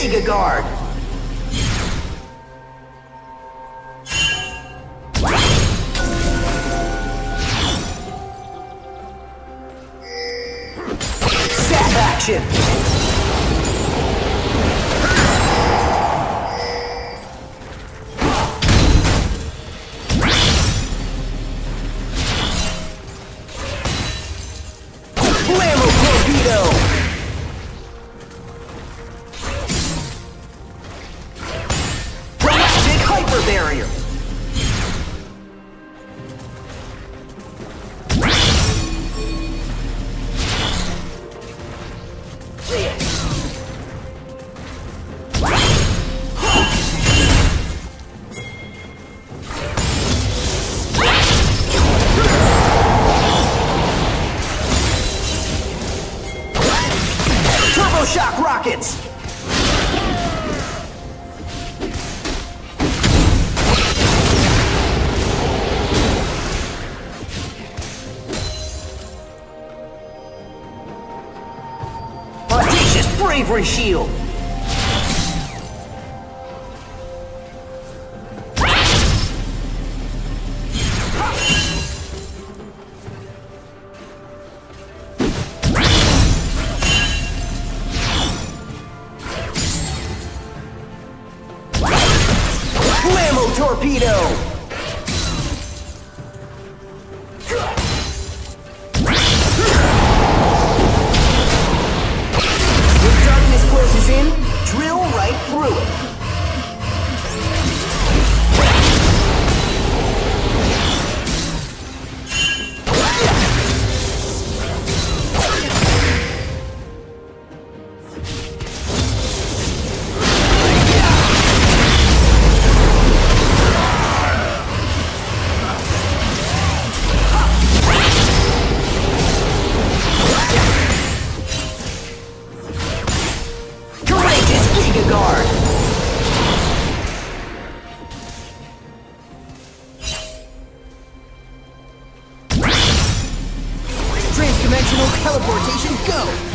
Giga Guard! Zap action! Blammo Torpedo! Galactic Hyper Barrier! Turbo Shock Rockets! Audacious Bravery Shield! Blammo Torpedo! When darkness closes in, drill right through it. Courageous Giga Guard! Transdimensional teleportation, go!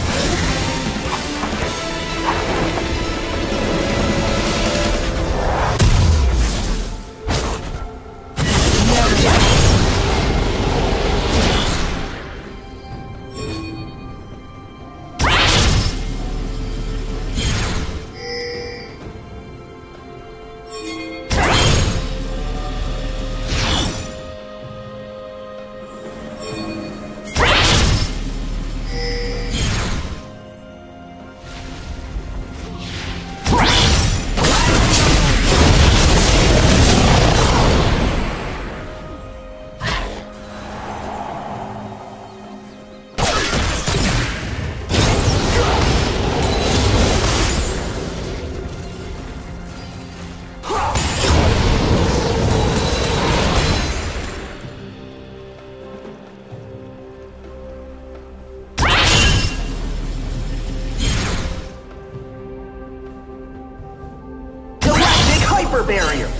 Hyper Barrier!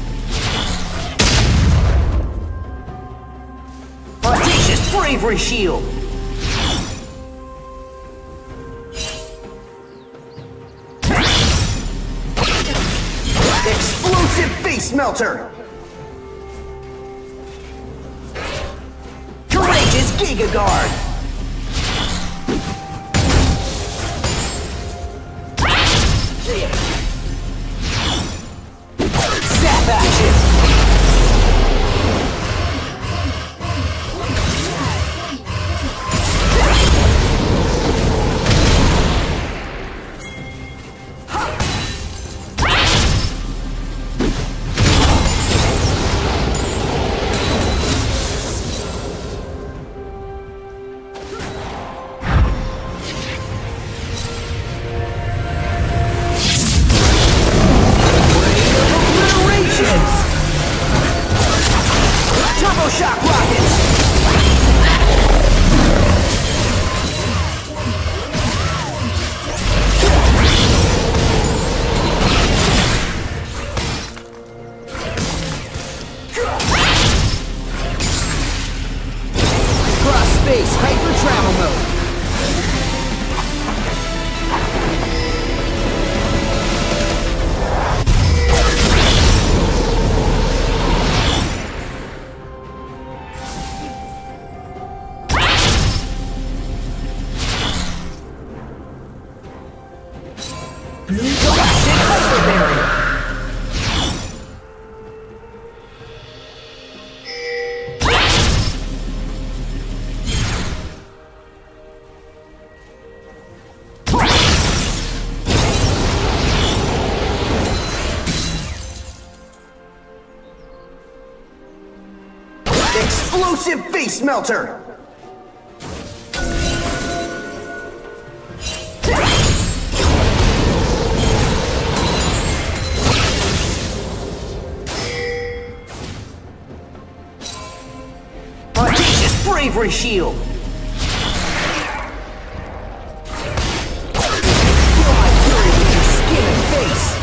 Audacious Bravery Shield! Explosive Face Melter! Courageous Giga Guard! Zap action! Turbo Shock Rockets! Cross space hyper travel mode! Explosive face melter! Audacious bravery shield! Feel my fury with your skin and face!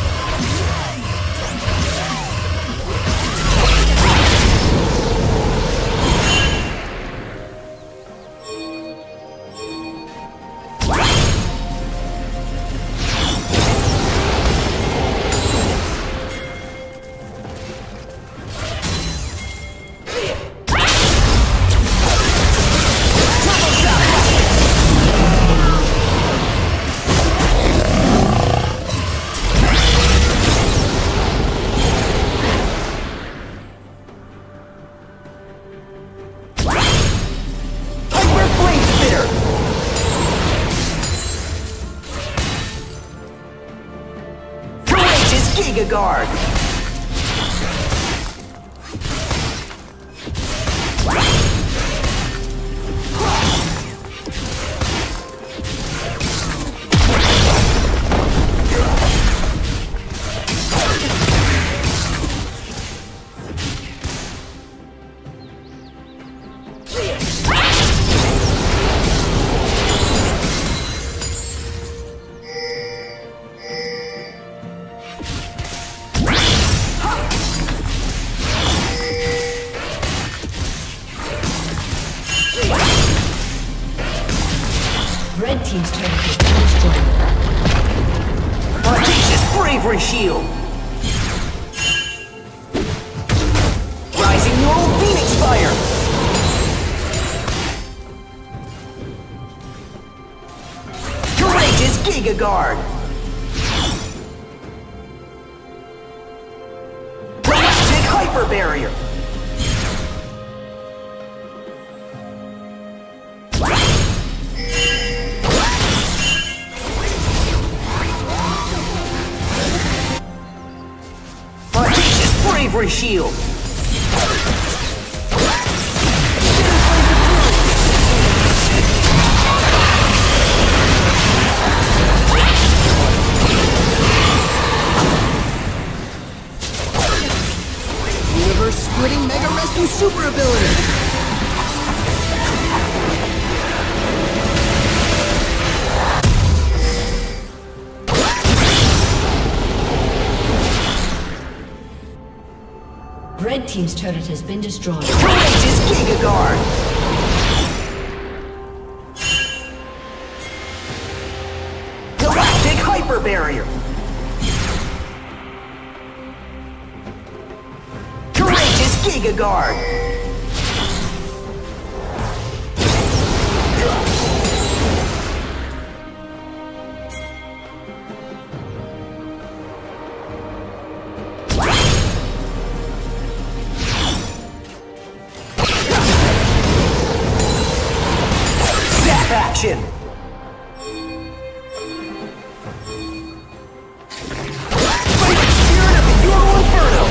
Giga Guard! Red team's turret has been destroyed. Audacious bravery shield! Rising Neural Phoenix Fire! Courageous Giga Guard! Galactic Hyper Barrier! Bravery shield! Universe-splitting Mega Rescue super ability! Red team's turret has been destroyed. Courageous Giga Guard! Galactic Hyper Barrier! Courageous Giga Guard! Action! Fight the spirit of the Euro Inferno!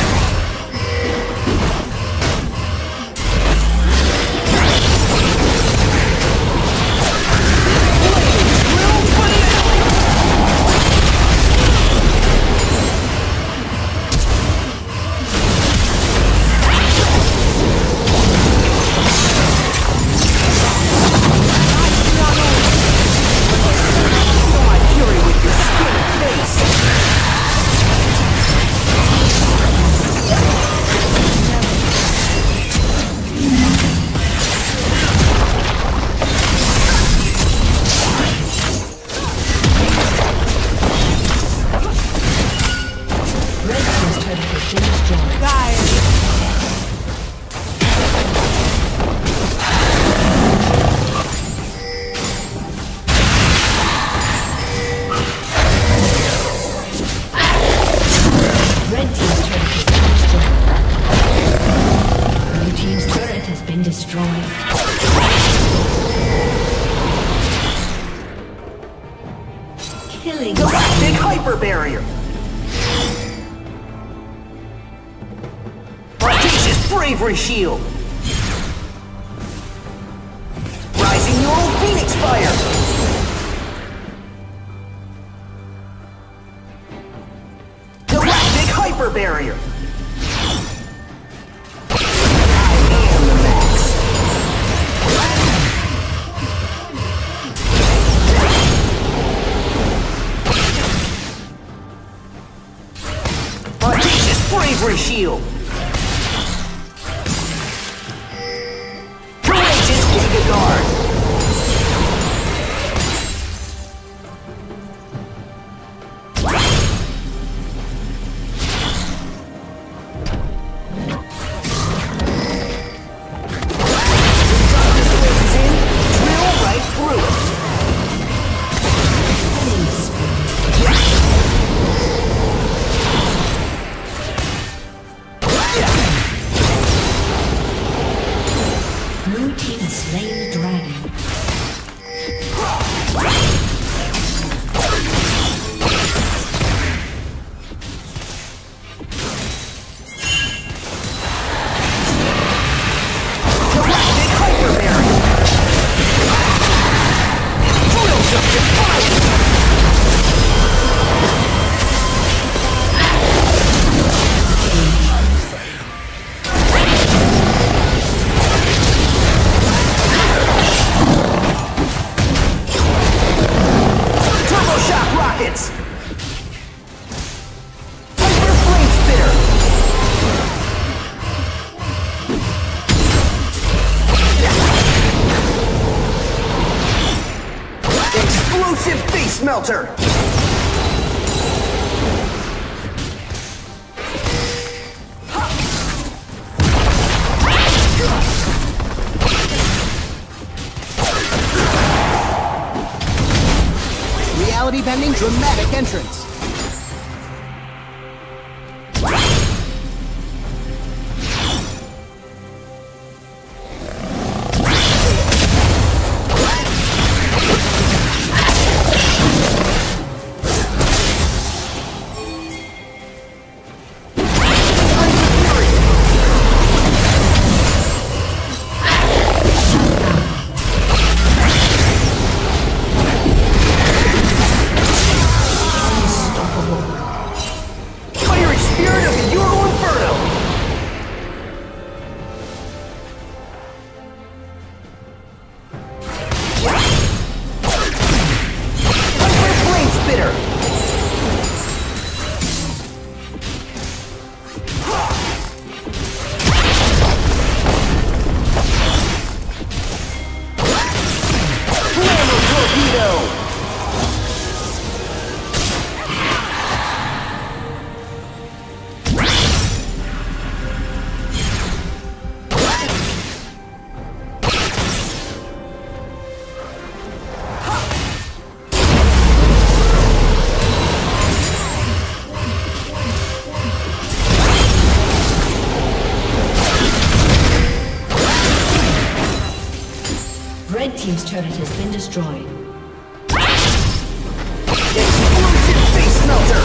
Killing. Galactic Hyper Barrier! Audacious Bravery! bravery shield. Rising Neural Phoenix Fire. Galactic Hyper Barrier. Bravery shield. Courageous Giga Guard. Darkness closes in, drill right through it. Blue team has slain the dragon. Galactic Hyper Barrier. Drills of Defiance. Shock rockets! Hyper Flame Spitter! Explosive Face Melter! Reality-bending dramatic entrance. Red team's turret has been destroyed. Explosive Face Melter!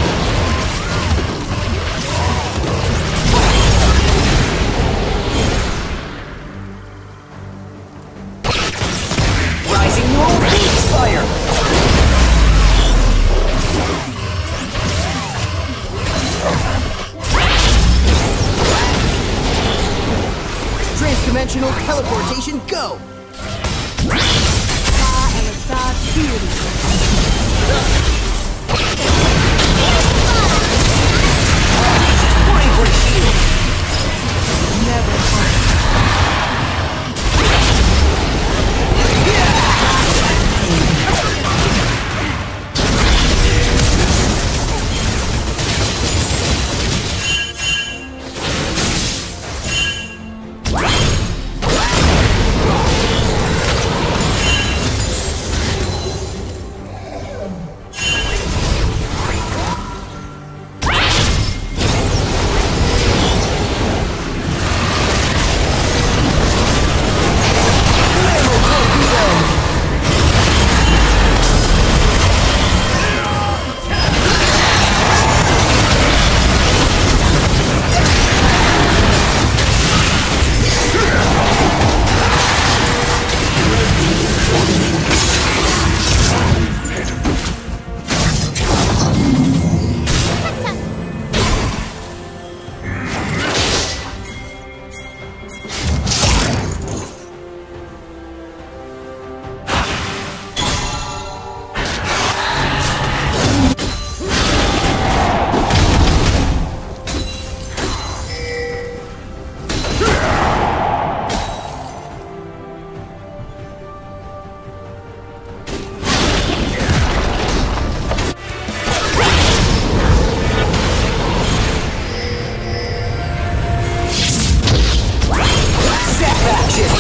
Rising Neural Phoenix Fire! Transdimensional teleportation, go! Bravery shield! Never action!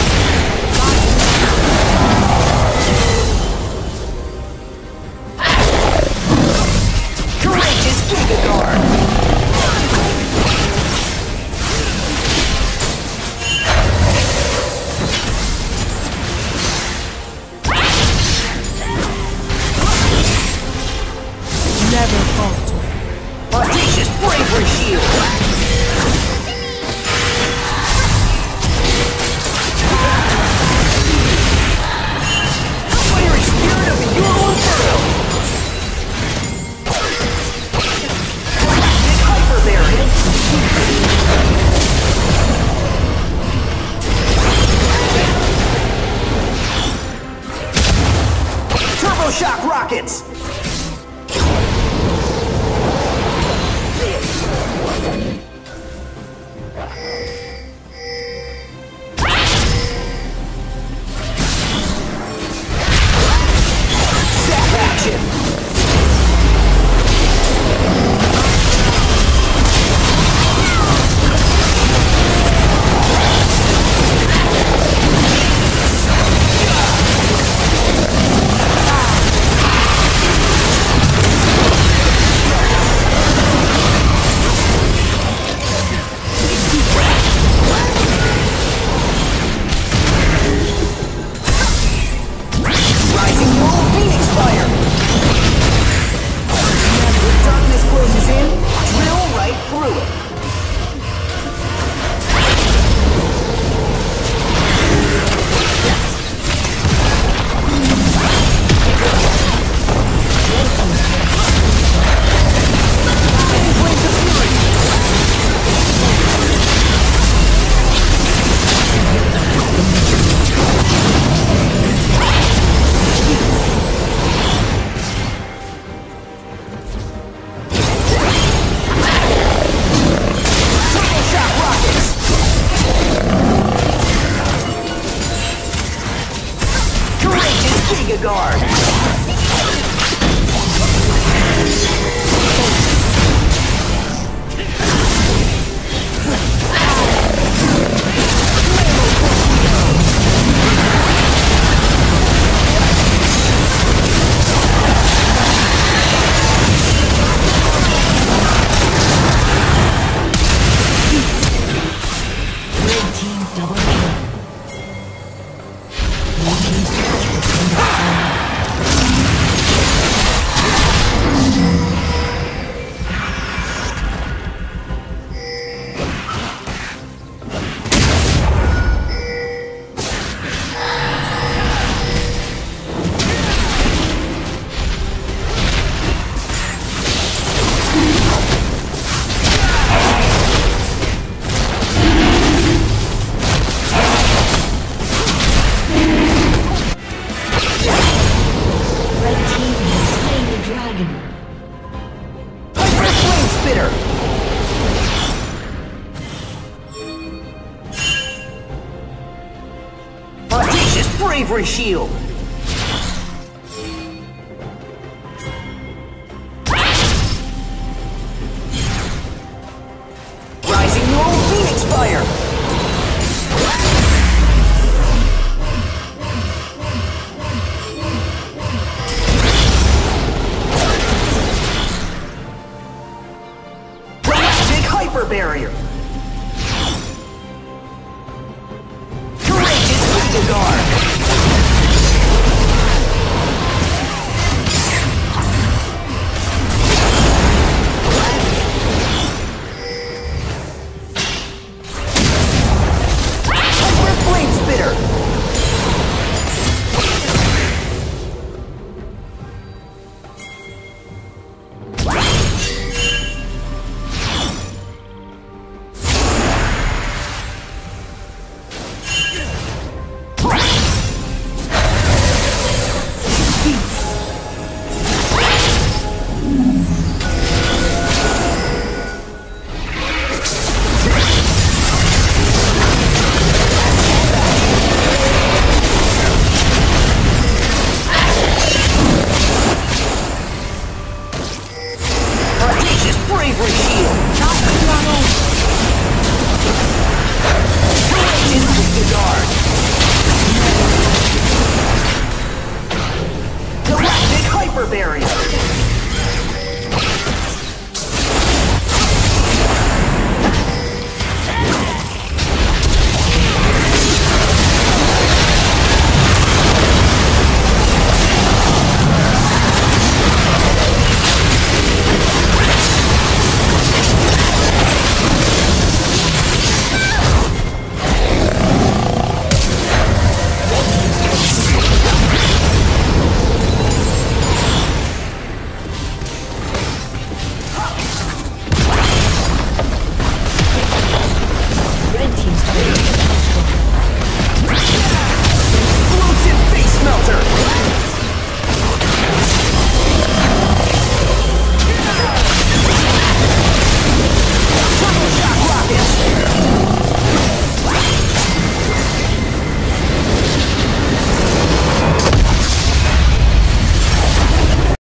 Courageous Giga Guard! Never falter. Audacious Bravery Shield! Fiery Spirit of the Euro Inferno! Galactic Hyper Barrier! Turbo Shock Rockets! Zap action! Rising Bull Phoenix Fire! When darkness closes in, drill right through it. Flames of Fury! Turbo Shock Rockets! Courageous Giga Guard! Red team double kill. Blue team's turret has been destroyed. Red team has slain the dragon. Hyper Flame Spitter! Audacious Bravery Shield!